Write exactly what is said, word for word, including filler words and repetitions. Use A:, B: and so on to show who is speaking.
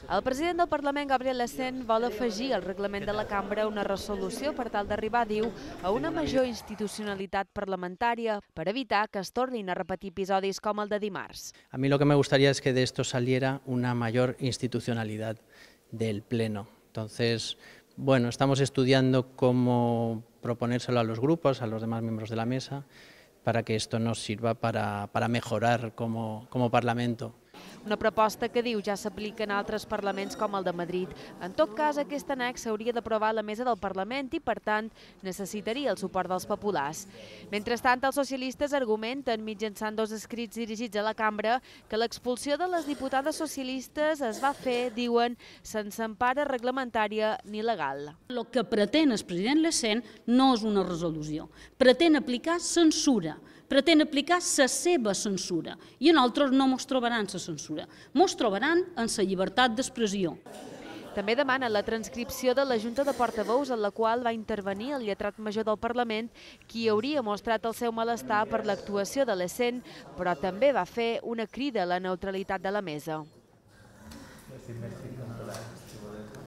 A: El president del Parlament, Gabriel Lecén, vol afegir al reglament de la cambra una resolució per tal d'arribar, diu, a una major institucionalitat parlamentària per evitar que es tornin a repetir episodis com el de dimarts.
B: A mí lo que me gustaría es que de esto saliera una mayor institucionalidad del Pleno. Entonces, bueno, estamos estudiando cómo proponérselo a los grupos, a los demás miembros de la mesa, para que esto nos sirva para, para mejorar como, como Parlamento.
A: Una proposta que diu ja s'aplica en altres parlaments com el de Madrid. En tot cas, aquest annex s'hauria d'aprovar a la mesa del Parlament i, per tant, necessitaria el suport dels populars. Mentrestant, els socialistes argumenten mitjançant dos escrits dirigits a la cambra que l'expulsió de les diputades socialistes es va fer, diuen, sense empara reglamentària ni legal.
C: El que pretén el president Lecén no és una resolució, pretén aplicar censura, pretén aplicar la seva censura i en altres no mos trobaran la censura, mos trobaran en la llibertat d'expressió.
A: També demanen la transcripció de la Junta de Portaveus en la qual va intervenir el lletrat major del Parlament, qui hauria mostrat el seu malestar per l'actuació de Lecén, però també va fer una crida a la neutralitat de la mesa.